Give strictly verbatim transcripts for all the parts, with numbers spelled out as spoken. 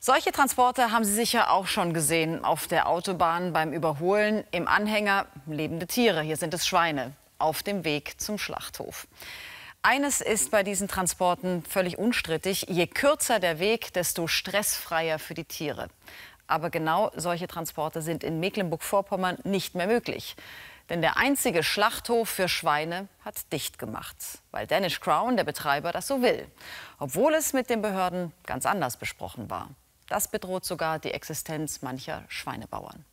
Solche Transporte haben Sie sicher auch schon gesehen. Auf der Autobahn beim Überholen, im Anhänger lebende Tiere. Hier sind es Schweine auf dem Weg zum Schlachthof. Eines ist bei diesen Transporten völlig unstrittig. Je kürzer der Weg, desto stressfreier für die Tiere. Aber genau solche Transporte sind in Mecklenburg-Vorpommern nicht mehr möglich. Denn der einzige Schlachthof für Schweine hat dicht gemacht, weil Danish Crown, der Betreiber, das so will. Obwohl es mit den Behörden ganz anders besprochen war. Das bedroht sogar die Existenz mancher Schweinebauern.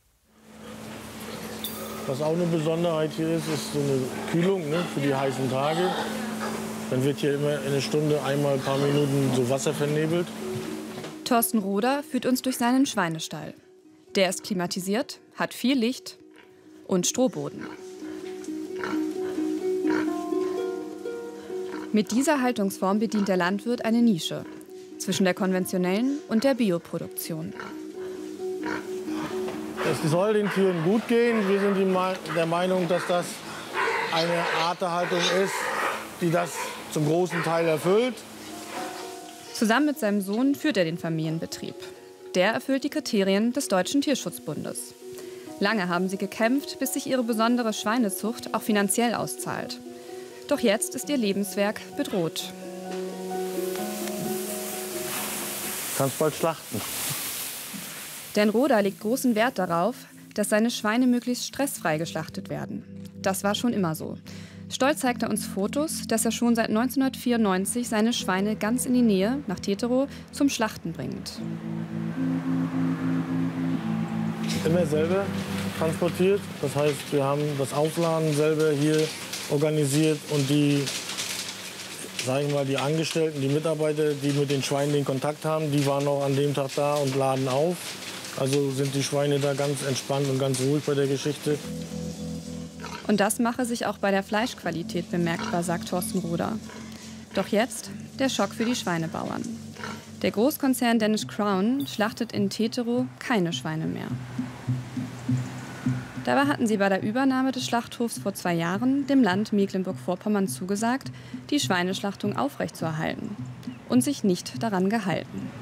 Was auch eine Besonderheit hier ist, ist so eine Kühlung, ne, für die heißen Tage. Dann wird hier immer eine Stunde, einmal ein paar Minuten so Wasser vernebelt. Thorsten Roder führt uns durch seinen Schweinestall. Der ist klimatisiert, hat viel Licht und Strohboden. Mit dieser Haltungsform bedient der Landwirt eine Nische zwischen der konventionellen und der Bioproduktion. Es soll den Tieren gut gehen. Wir sind der Meinung, dass das eine Artenhaltung ist, die das zum großen Teil erfüllt. Zusammen mit seinem Sohn führt er den Familienbetrieb. Der erfüllt die Kriterien des Deutschen Tierschutzbundes. Lange haben sie gekämpft, bis sich ihre besondere Schweinezucht auch finanziell auszahlt. Doch jetzt ist ihr Lebenswerk bedroht. Du kannst bald schlachten. Denn Roder legt großen Wert darauf, dass seine Schweine möglichst stressfrei geschlachtet werden. Das war schon immer so. Stolz zeigt er uns Fotos, dass er schon seit neunzehnhundertvierundneunzig seine Schweine ganz in die Nähe, nach Teterow, zum Schlachten bringt. Immer selber transportiert. Das heißt, wir haben das Aufladen selber hier organisiert und die, sag ich mal, die Angestellten, die Mitarbeiter, die mit den Schweinen den Kontakt haben, die waren auch an dem Tag da und laden auf. Also sind die Schweine da ganz entspannt und ganz ruhig bei der Geschichte. Und das mache sich auch bei der Fleischqualität bemerkbar, sagt Thorsten Roder. Doch jetzt der Schock für die Schweinebauern. Der Großkonzern Danish Crown schlachtet in Teterow keine Schweine mehr. Dabei hatten sie bei der Übernahme des Schlachthofs vor zwei Jahren dem Land Mecklenburg-Vorpommern zugesagt, die Schweineschlachtung aufrechtzuerhalten und sich nicht daran gehalten.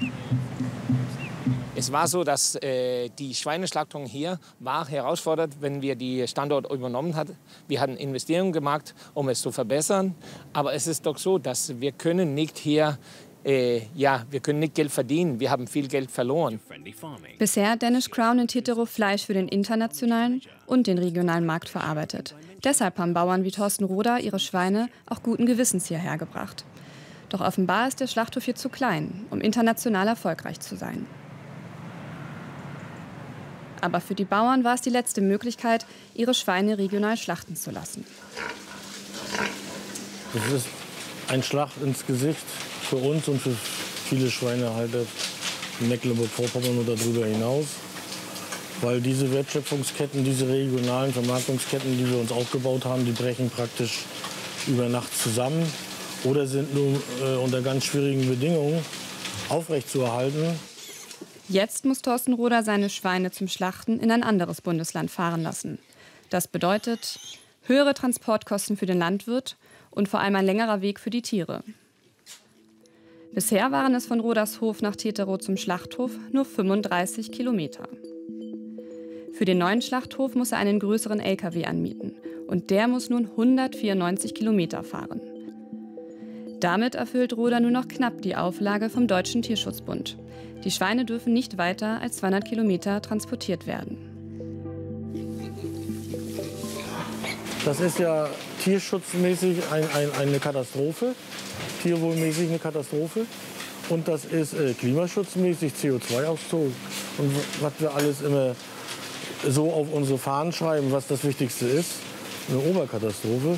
Es war so, dass äh, die Schweineschlachtung hier war herausfordernd, wenn wir die Standort übernommen hatten. Wir hatten Investitionen gemacht, um es zu verbessern. Aber es ist doch so, dass wir können nicht hier Äh, ja, wir können nicht Geld verdienen. Wir haben viel Geld verloren. Bisher hat Danish Crown in Teterow Fleisch für den internationalen und den regionalen Markt verarbeitet. Deshalb haben Bauern wie Thorsten Roder ihre Schweine auch guten Gewissens hierher gebracht. Doch offenbar ist der Schlachthof hier zu klein, um international erfolgreich zu sein. Aber für die Bauern war es die letzte Möglichkeit, ihre Schweine regional schlachten zu lassen. Das ist ein Schlag ins Gesicht für uns und für viele Schweinehalter in Mecklenburg-Vorpommern und darüber hinaus. Weil diese Wertschöpfungsketten, diese regionalen Vermarktungsketten, die wir uns aufgebaut haben, die brechen praktisch über Nacht zusammen oder sind nur äh, unter ganz schwierigen Bedingungen aufrechtzuerhalten. Jetzt muss Thorsten Roder seine Schweine zum Schlachten in ein anderes Bundesland fahren lassen. Das bedeutet höhere Transportkosten für den Landwirt und vor allem ein längerer Weg für die Tiere. Bisher waren es von Roders Hof nach Teterow zum Schlachthof nur fünfunddreißig Kilometer. Für den neuen Schlachthof muss er einen größeren L K W anmieten und der muss nun hundertvierundneunzig Kilometer fahren. Damit erfüllt Roder nur noch knapp die Auflage vom Deutschen Tierschutzbund. Die Schweine dürfen nicht weiter als zweihundert Kilometer transportiert werden. Das ist ja tierschutzmäßig ein, ein, eine Katastrophe, tierwohlmäßig eine Katastrophe. Und das ist äh, klimaschutzmäßig C O zwei Austoß. Und was wir alles immer so auf unsere Fahnen schreiben, was das Wichtigste ist, eine Oberkatastrophe.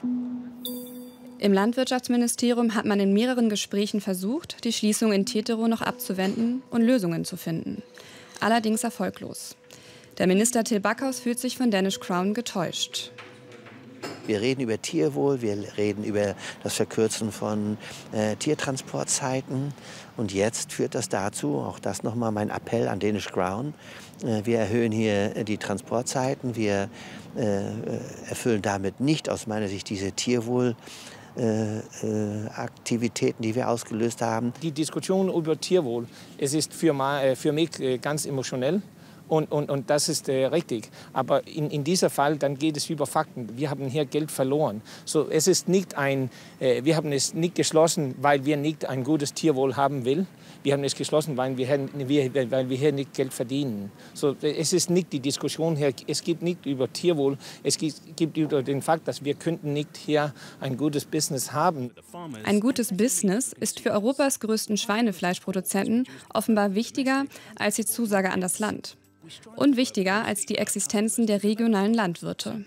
Im Landwirtschaftsministerium hat man in mehreren Gesprächen versucht, die Schließung in Teterow noch abzuwenden und Lösungen zu finden. Allerdings erfolglos. Der Minister Till Backhaus fühlt sich von Danish Crown getäuscht. Wir reden über Tierwohl, wir reden über das Verkürzen von äh, Tiertransportzeiten. Und jetzt führt das dazu, auch das nochmal mein Appell an Danish Crown, äh, wir erhöhen hier die Transportzeiten, wir äh, erfüllen damit nicht aus meiner Sicht diese Tierwohl äh, äh, Aktivitäten, die wir ausgelöst haben. Die Diskussion über Tierwohl, es ist für, für mich ganz emotionell. Und, und, und das ist äh, richtig. Aber in, in diesem Fall, dann geht es über Fakten. Wir haben hier Geld verloren. So, es ist nicht ein, äh, wir haben es nicht geschlossen, weil wir nicht ein gutes Tierwohl haben will. Wir haben es geschlossen, weil wir, wir, weil wir hier nicht Geld verdienen. So, es ist nicht die Diskussion hier. Es geht nicht über Tierwohl. Es geht über den Fakt, dass wir könnten nicht hier ein gutes Business haben. Ein gutes Business ist für Europas größten Schweinefleischproduzenten offenbar wichtiger als die Zusage an das Land. Und wichtiger als die Existenzen der regionalen Landwirte.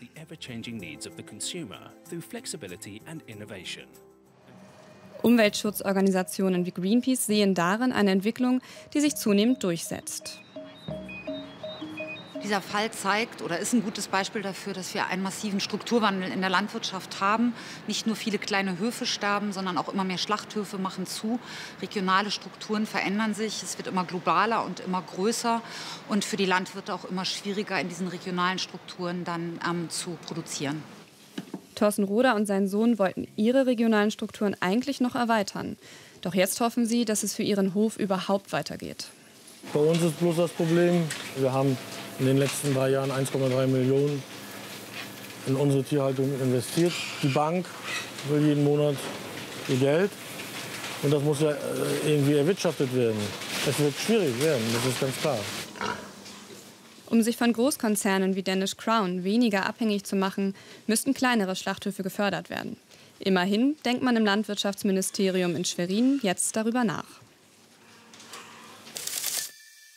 Umweltschutzorganisationen wie Greenpeace sehen darin eine Entwicklung, die sich zunehmend durchsetzt. Dieser Fall zeigt oder ist ein gutes Beispiel dafür, dass wir einen massiven Strukturwandel in der Landwirtschaft haben. Nicht nur viele kleine Höfe sterben, sondern auch immer mehr Schlachthöfe machen zu. Regionale Strukturen verändern sich. Es wird immer globaler und immer größer und für die Landwirte auch immer schwieriger, in diesen regionalen Strukturen dann ähm, zu produzieren. Thorsten Roder und sein Sohn wollten ihre regionalen Strukturen eigentlich noch erweitern. Doch jetzt hoffen sie, dass es für ihren Hof überhaupt weitergeht. Bei uns ist bloß das Problem, wir haben in den letzten drei Jahren eins Komma drei Millionen in unsere Tierhaltung investiert. Die Bank will jeden Monat ihr Geld und das muss ja irgendwie erwirtschaftet werden. Es wird schwierig werden, das ist ganz klar. Um sich von Großkonzernen wie Danish Crown weniger abhängig zu machen, müssten kleinere Schlachthöfe gefördert werden. Immerhin denkt man im Landwirtschaftsministerium in Schwerin jetzt darüber nach.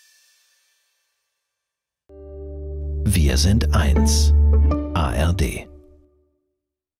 Wir sind eins. A R D.